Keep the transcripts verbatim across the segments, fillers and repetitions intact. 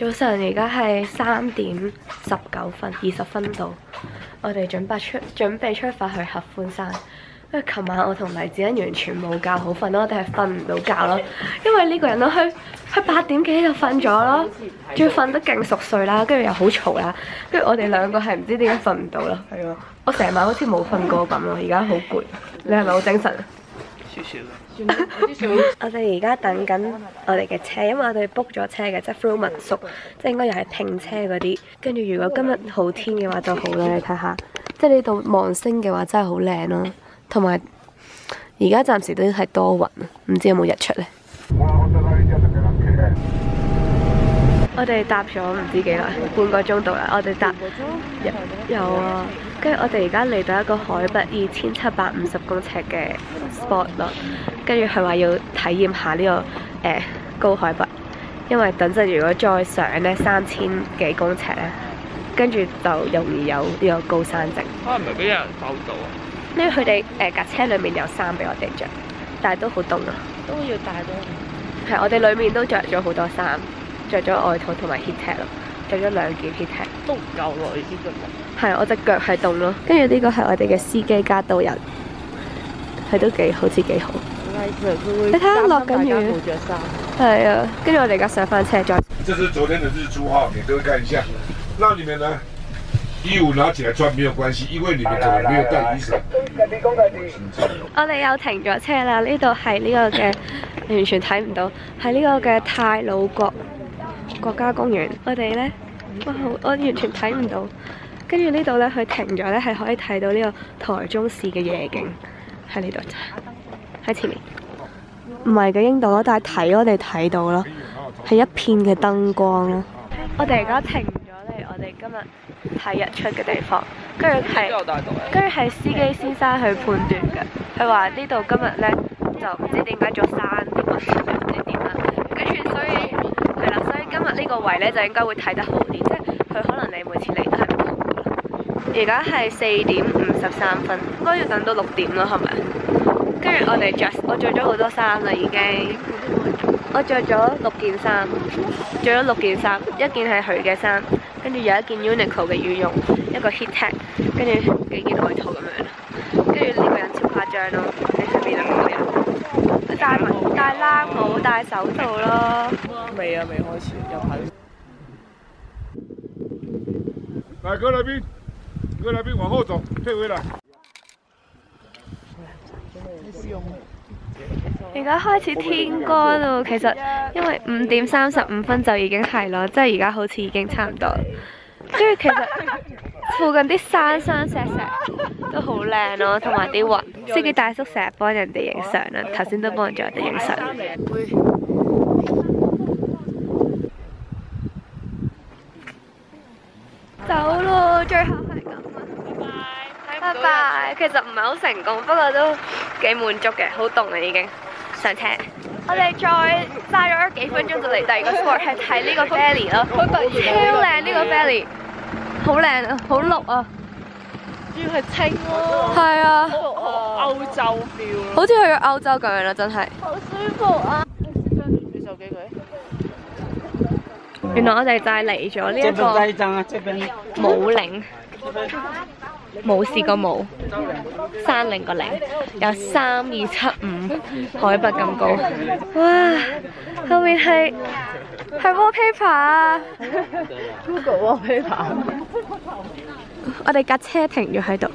早晨，而家係三點十九分，二十分到。我哋準備出準備出發去合歡山。因為琴晚我同黎子欣完全冇覺好瞓咯，我哋係瞓唔到覺咯。因為呢個人都去去八點幾就瞓咗咯，仲要瞓得勁熟睡啦，跟住又好嘈啦，跟住我哋兩個係唔知點解瞓唔到咯。係啊，我成晚好似冇瞓過咁咯，而家好攰。你係咪好精神？少少。我哋而家等緊我哋嘅車，因為我哋 book 咗車嘅，即係 through 民宿，即係應該又係拼車嗰啲。跟住如果今日好天嘅話就好啦，你睇下，即係呢度望星嘅話真係好靚咯。同埋而家暫時都係多雲，唔知有冇日出呢？我哋搭咗唔知幾耐，半個鐘到啦。我哋搭有有啊，跟住我哋而家嚟到一個海拔二千七百五十公尺嘅 spot 咯。跟住佢話要體驗下呢、這個誒、呃、高海拔，因為等陣如果再上呢三千幾公尺咧，跟住就容易有呢個高山症。可能唔係俾人收到啊？因為佢哋誒架車裡面有衫俾我哋着，但係都好凍啊。都要帶到。係，我哋裡面都着咗好多衫，着咗外套同埋 heattech 咯，着咗兩件 heattech。都唔夠喎，呢啲咁。係，我隻腳係凍咯。跟住呢個係我哋嘅司機加導遊，佢都幾好似幾好。你睇下落緊雨。冇着衫。係啊，跟住我哋而家上翻車再。 這是昨天的日出哈，你都看一下。那你們呢？衣服拿起來穿沒有關係，因為你們可能沒有帶雨傘。我哋又停咗車啦，呢度係呢個嘅，完全睇唔到，係呢個嘅太魯閣國家公園。我哋呢，哇，我完全睇唔到。跟住呢度呢，佢停咗呢，係可以睇到呢個台中市嘅夜景喺呢度，喺前面。唔係嘅英島咯，但係睇我哋睇到咯，係一片嘅燈光咯。我哋而家停咗嚟，我哋今日睇日出嘅地方，跟住係跟住係司機先生去判斷嘅。佢話呢度今日咧就唔知點解座山啲雲層唔知點啦，跟住所以係啦，所以今日呢個位咧就應該會睇得好啲，即係佢可能你每次嚟都係唔同嘅啦。而家係四點五十三分，應該要等到六點咯，係咪？跟住我哋着，我着咗好多衫啦已經。我着咗六件衫，着咗六件衫，一件係佢嘅衫，跟住有一件 Uniqlo 嘅羽絨，一個 heattech，跟住幾件外套咁樣。跟住呢個人超誇張咯，你上邊兩個人戴戴冷帽、戴手套咯。未啊，未開始，有排。來，各位來賓，各位來賓往後走，退回來。而家開始天光咯，其實因為五點三十五分就已經係咯，即係而家好似已經差唔多。跟住其實附近啲山山石石都好靚咯，同埋啲雲。司機大叔成日幫人哋影相啦，頭先都幫咗人哋影相。走咯，最後係咁啊！拜拜。其實唔係好成功，不過都幾滿足嘅，好凍啊已經。上車，我哋再揸咗幾分鐘就嚟第二個 spot， 係睇呢個 valley 咯，超靚呢個 valley， 好靚啊，好綠啊，主要係清咯，係啊，歐洲 feel， 好似去咗歐洲咁樣啦，真係，好舒服啊！你手機佢，原來我哋就係嚟咗呢一個武嶺。冇試過冇，山嶺個嶺有三二七五海拔咁高，哇！後面係係 wallpaper 啊 ，Google wallpaper。我哋架車停咗喺度，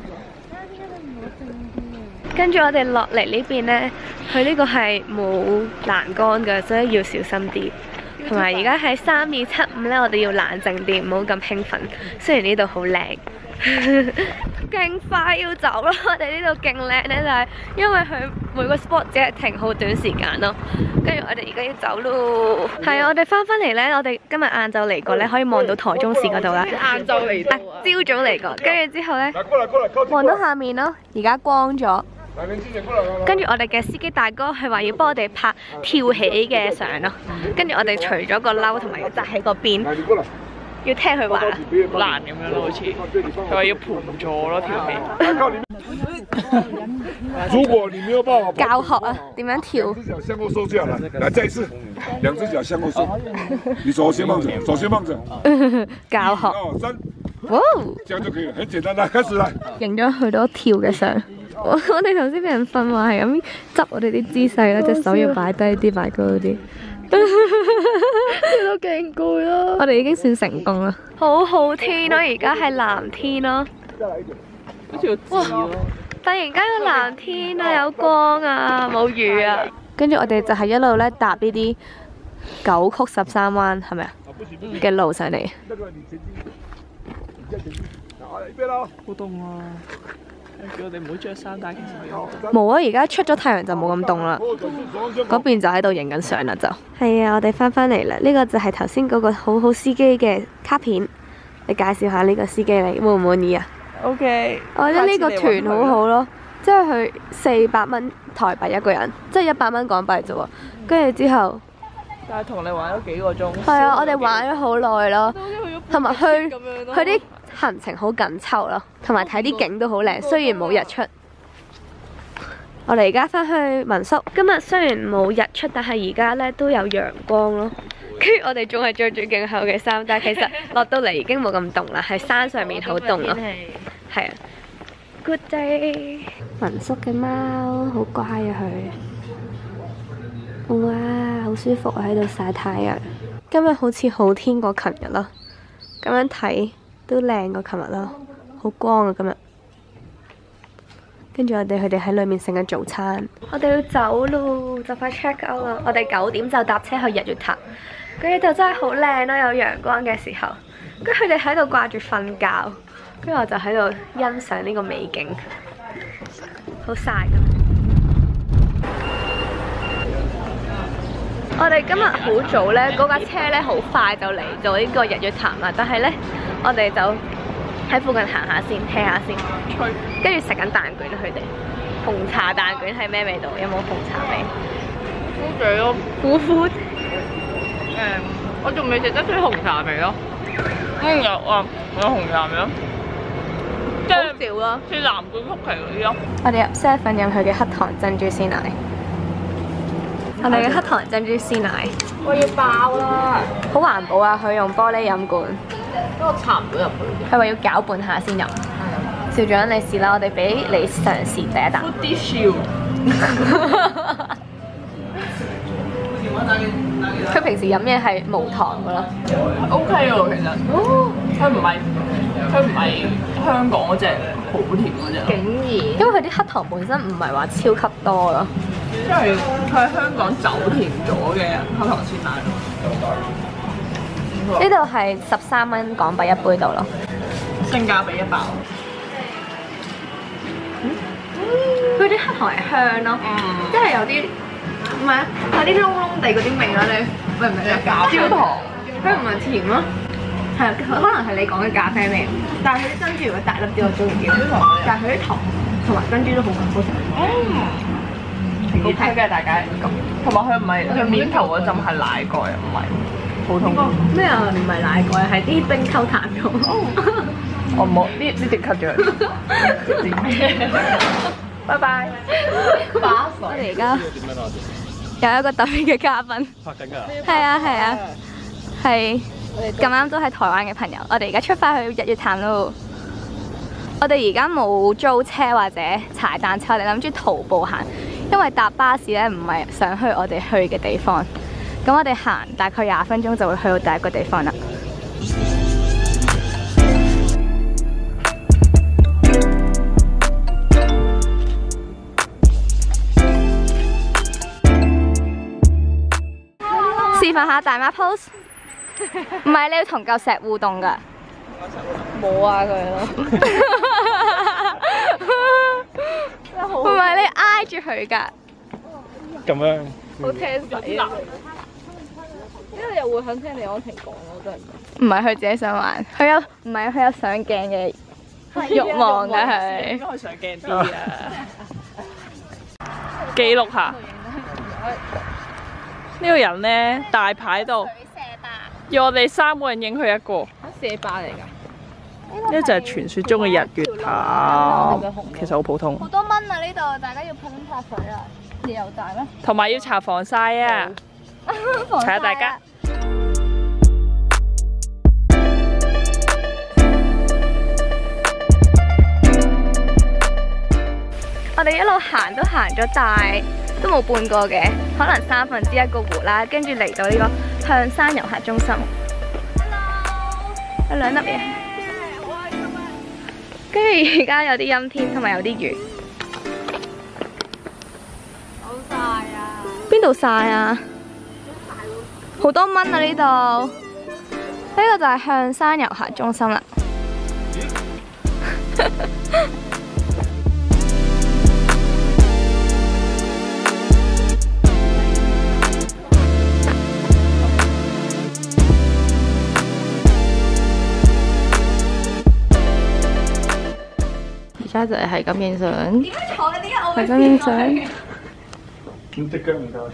跟住我哋落嚟呢邊呢，佢呢個係冇欄杆嘅，所以要小心啲。同埋而家係三二七五呢，我哋要冷靜啲，唔好咁興奮。雖然呢度好靚。勁快要走啦！我哋呢度勁靚咧，就係因為佢每個 spot 只係停好短時間咯。跟住我哋而家要走咯。係啊，我哋翻返嚟咧，我哋今日晏晝嚟過咧，可以望到台中市嗰度啦。晏晝嚟到啊！朝早嚟過，跟住之後咧，望到下面咯。而家光咗。跟住我哋嘅司機大哥係話要幫我哋拍跳起嘅相咯。跟住我哋除咗個褸同埋要紮喺個邊。 要聽佢話。 難咁樣咯，好似佢話要盤坐咯條氣。 如果你沒有辦法教學啊，點樣跳？ 兩隻腳向後收下來，來再一次，兩隻腳向後收。你手先放着，手先放着。 教學。 二三， 哇！ 這樣就可以了，很簡單啦，開始啦。 影咗好多跳嘅相。我我哋頭先俾人訓話係咁執我哋啲姿勢啦，隻手要擺低啲，擺高啲。跳到勁攰咯！我哋已經算成功啦。好好天咯，而家係藍天咯。 好似個字咯。 突然間有藍天啊，有光啊，冇雨啊。跟住我哋就係一路咧搭呢啲九曲十三彎係咪啊嘅路上嚟。 好凍啊！叫我哋唔好着衫，但係其實有。 冇啊！而家出咗太陽就冇咁凍啦。嗰邊就喺度影緊相啦，就係啊！我哋翻返嚟啦。呢個就係頭先嗰個好好司機嘅卡片。你介紹下呢個司機你滿唔滿意啊 ？OK。 我覺得呢個團好好咯，即係佢四百蚊台幣一個人，即係一百蚊港幣啫喎。跟住之後， 但係同你玩咗幾個鐘。 係啊，我哋玩咗好耐咯，同埋去去啲行程好緊湊咯，同埋睇啲景都好靚。雖然冇日出，我哋而家翻去民宿。今日雖然冇日出，但係而家咧都有陽光咯。跟住我哋仲係着住勁厚嘅衫，但係其實落到嚟已經冇咁凍啦，係山上面好凍咯。係啊 ，Good day。民宿嘅貓好乖啊佢，哇，好舒服啊喺度曬太陽。今日好似好天過琴日咯，咁樣睇都靚過琴日咯，好光啊今日。跟住我哋佢哋喺裏面食緊早餐。我哋要走咯，就快 check out 啦。我哋九點就搭車去日月潭。嗰度真係好靚咯，有陽光嘅時候，跟住佢哋喺度掛住瞓覺，跟住我就喺度欣賞呢個美景，好曬㗎。我哋今日好早呢，嗰架車呢好快就嚟到呢個日月潭啦，但係呢，我哋就喺附近行下先，聽下先，跟住食緊蛋卷佢哋。紅茶蛋卷係咩味道？有冇紅茶味？ 苦嘴咯， 苦苦。 誒，我仲未食得出紅茶味咯。嗯，有啊，有紅茶味咯。即係少咯， 似藍罐曲奇嗰啲咯。 我哋入 seven 飲佢嘅黑糖珍珠鮮奶。我哋嘅黑糖珍珠鮮奶。 我要爆啦！ 好環保啊！佢用玻璃飲管。 不過插唔到入去。 佢話要攪拌下先飲。校長你試啦，我哋俾你嘗試第一啖。 Food dish。 佢平時飲嘢係無糖噶咯。 O K 喎，其實。哦。佢唔係，佢唔係香港嗰隻好甜嗰隻。 竟然。因為佢啲黑糖本身唔係話超級多咯。 因為佢係香港走甜咗嘅黑糖鮮奶。 呢度係十三蚊港幣一杯度咯。 性價比一百。 佢啲黑糖係香咯，即係有啲唔係啊，有啲燶燶地嗰啲味啦，你明唔明咧？焦糖，佢唔係甜咯，係可能係你講嘅咖啡味，但係佢啲珍珠如果大粒啲，我中意啲。但係佢啲糖同埋珍珠都好好食。嗯 ，O K 嘅大家咁， 同埋佢唔係佢面頭嗰陣係奶蓋，唔係普通。 咩啊？唔係奶蓋，係啲冰溝淡咗。 我冇呢呢段 cut 咗。拜拜。我哋而家有一個特別嘅嘉賓。拍緊㗎。係啊係啊，係咁啱都係台灣嘅朋友。我哋而家出發去日月潭咯。我哋而家冇租車或者踩單車，我哋諗住徒步行，因為搭巴士咧唔係想去我哋去嘅地方。咁我哋行大概廿分鐘就會去到第一個地方啦。示範下大媽 pose， 唔係你要同嚿石互動㗎。冇啊佢咯。唔係你挨住佢㗎。 咁樣。 好聽使啊！呢個又會肯聽李安婷講咯，真係。唔係佢自己想玩，佢有唔係佢有上鏡嘅慾望㗎佢。 應該可以上鏡啲啊！記錄下。呢個人咧大牌度，要我哋三個人影佢一個。 射靶嚟㗎。 呢就係傳說中嘅日月潭，其實好普通。 好多蚊啊！呢度大家要噴灑水啊！自由站咩？ 同埋要搽防曬啊！睇下大家。 我哋一路行都行咗大，都冇半個嘅，可能三分之一個湖啦，跟住嚟到呢個向山遊客中心。Hello， 有兩粒嘢。跟住而家有啲陰天，同埋有啲雨。 好曬啊！ 邊度曬啊？好多蚊啊！呢度，呢個就係向山遊客中心啦。 而家就係咁影相， 點解坐嘅？點解我會咁影相？ 咁隻腳唔夠。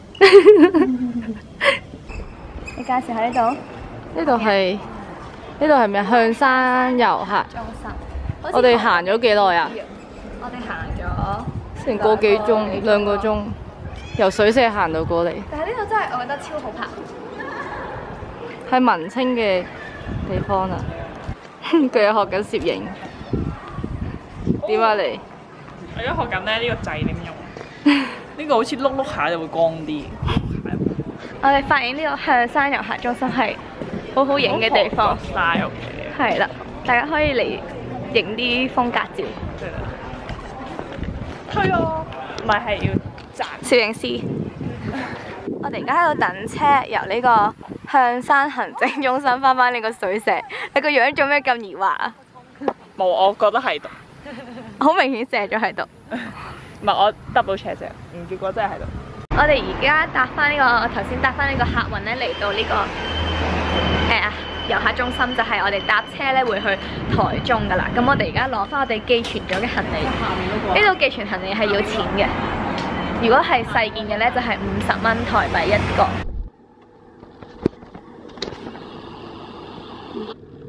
你介紹下呢度？ 呢度係呢度係咪向山遊客中心。 我哋行咗幾耐啊？ 我哋行咗成個幾鐘，兩個鐘，由水社行到過嚟。 但係呢度真係我覺得超好拍。 係文青嘅地方啊！佢有學緊攝影。點啊你？ 我而家學緊咧呢個掣點用？呢個好似碌碌下就會光啲。 我哋發現呢個向山遊客中心係好好影嘅地方。 style 嘅。 係啦，大家可以嚟影啲風格照。 推我，唔係係要賺。 攝影師。我哋而家喺度等車，由呢個向山行政中心翻返呢個水社。你個樣做咩咁疑惑啊？ 冇，我覺得係度。 好明顯射咗喺度。 唔係我 double check 啫，唔結果真係喺度。 我哋而家搭翻呢個，我頭先搭翻呢個客運咧嚟到呢、這個誒遊、呃、客中心，就係、是、我哋搭車咧會去台中噶啦。咁我哋而家攞翻我哋寄存咗嘅行李，呢度寄存行李係要錢嘅。如果係細件嘅咧，就係五十蚊台幣一個。